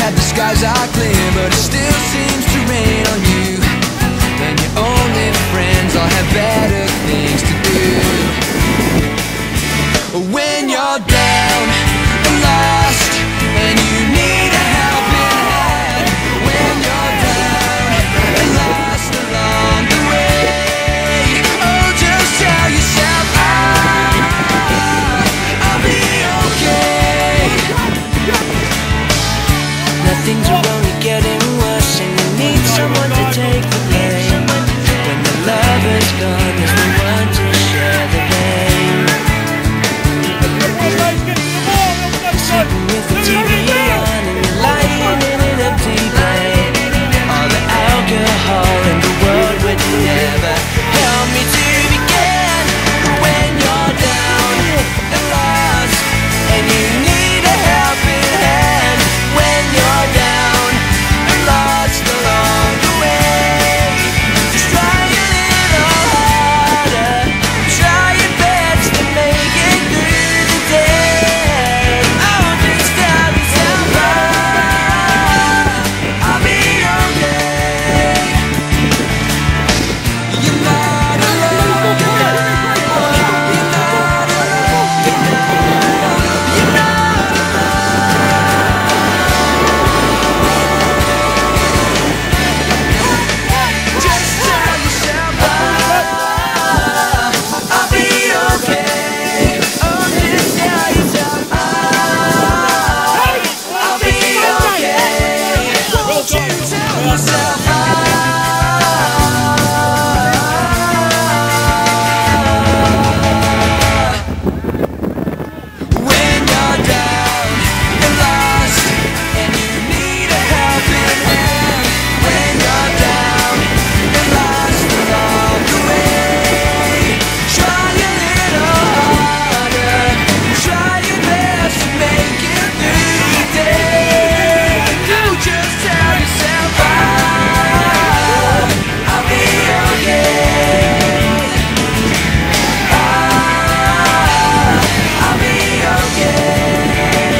that the skies are clear, but it still seems to rain on you. And your only friends all have better things to do. When you're down and lost and you need a helping hand, when you're down and lost along the way, oh, just tell yourself, I'll be okay. Now things are only getting worse and you need someone to take the blame. When the lover's gone, there's no one to share the pain. Sitting with the TV on and you're lying in an empty bed. All the alcohol in the world would never help me to begin. When you're down and lost and you need a helping hand, when you're down and lost along the way, just try a little harder, try your best to make it through the day. Oh, just tell yourself, I'll be okay. You're not alone. You're not alone. You're not alone. Just tell yourself, I'll be okay. Oh, just tell yourself, I'll be okay. Won't you tell yourself, when you're down and lost and you need a helping hand, when you're down and lost along the way, try a little harder, try your best to make it through the day. You just tell yourself, I'll be okay. I'll be okay.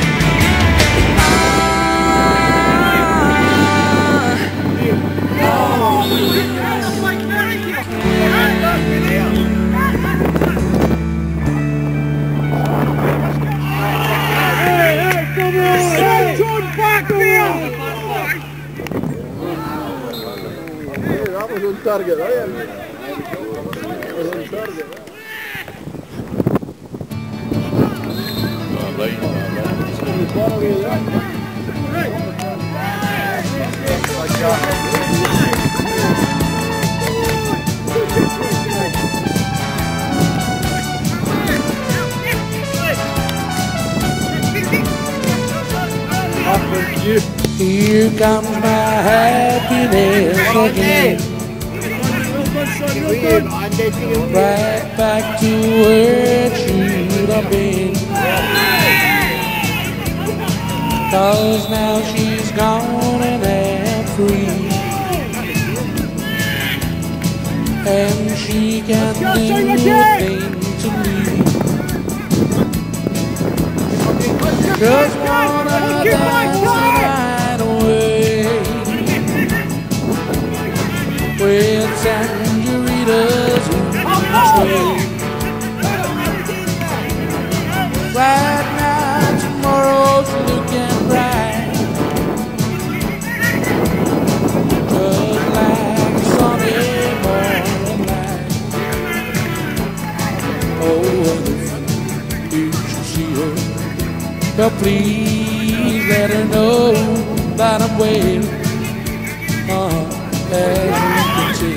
That was on target, that was on target. Here comes my happiness again, right back to where it should have been. 'Cause now she's gone and I'm free, and she can do a thing to me. Just wanna dance the night away with sangritas in tray. Right now, tomorrow's looking bright, just like a sunny morning light. Oh, if you should see her, but please let her know that I'm waiting. As you can see,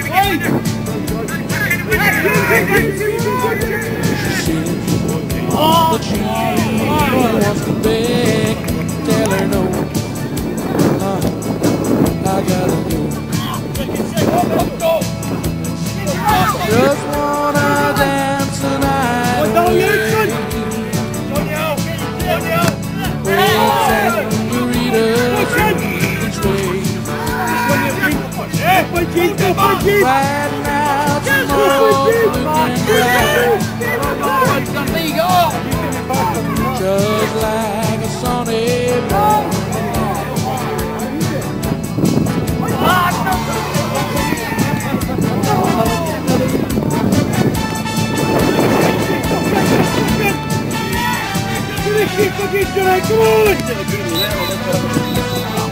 she says, but she wants to beg. Tell her no, I gotta go. Just wanna dance the night away. Right now, tomorrow, just like a sunny morning. fucking tonight, come on!